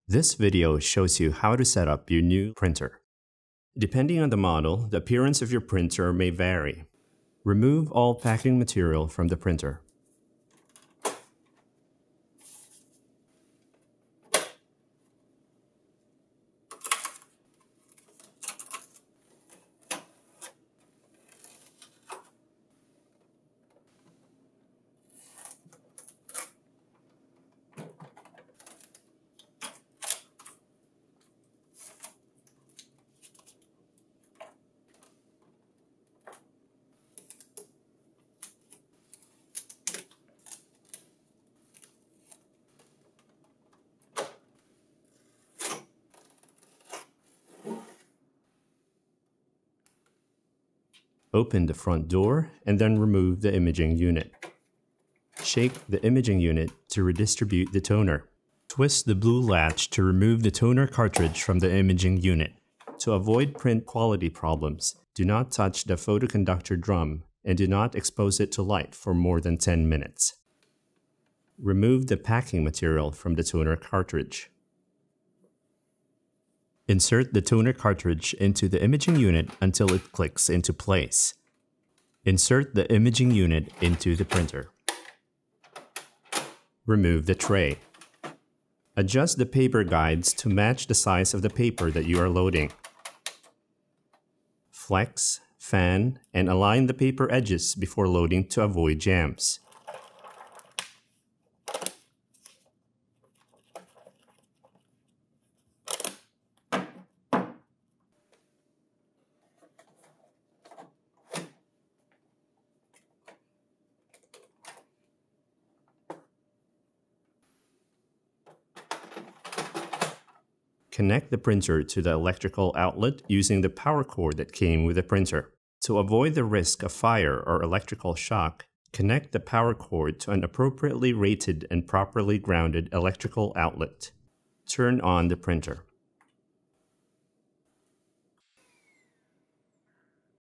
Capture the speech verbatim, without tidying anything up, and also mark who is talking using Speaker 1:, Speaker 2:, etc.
Speaker 1: This video shows you how to set up your new printer. Depending on the model, the appearance of your printer may vary. Remove all packing material from the printer. Open the front door and then remove the imaging unit. Shake the imaging unit to redistribute the toner. Twist the blue latch to remove the toner cartridge from the imaging unit. To avoid print quality problems, do not touch the photoconductor drum and do not expose it to light for more than ten minutes. Remove the packing material from the toner cartridge. Insert the toner cartridge into the imaging unit until it clicks into place. Insert the imaging unit into the printer. Remove the tray. Adjust the paper guides to match the size of the paper that you are loading. Flex, fan, and align the paper edges before loading to avoid jams. Connect the printer to the electrical outlet using the power cord that came with the printer. To avoid the risk of fire or electrical shock, connect the power cord to an appropriately rated and properly grounded electrical outlet. Turn on the printer.